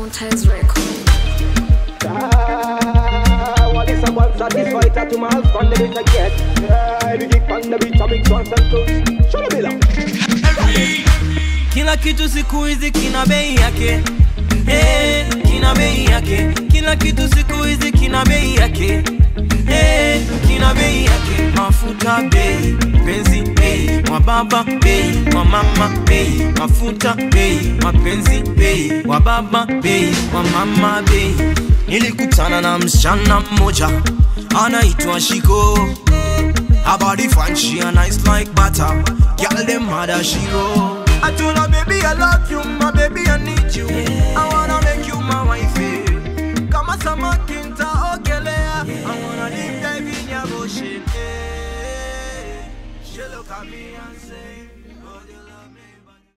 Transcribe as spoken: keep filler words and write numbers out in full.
Montez record. Ah, what is a one satisfied to my husband the beat I get? I be kick on the beat I mix once and two. Show the bill. Kila kitu siku hizi kina bei yake. Eh, kina bei yake. Kila kitu siku hizi kina bei yake. Eh, kina bei yake. Mafuta bei, penzi bei, wababa bei, wamama bei, mafuta bei, mapenzi bei, wababa bei, wamama bei. Nilikutana na msichana mmoja anaitwa Shiko. Her body fine, she a nice like butter. Girl them mad as she roll. I told her, baby, I love you, my baby, I need you. I wanna make you my wife. Kama sama kinta ogelea. I wanna live life in your ocean. She look at me.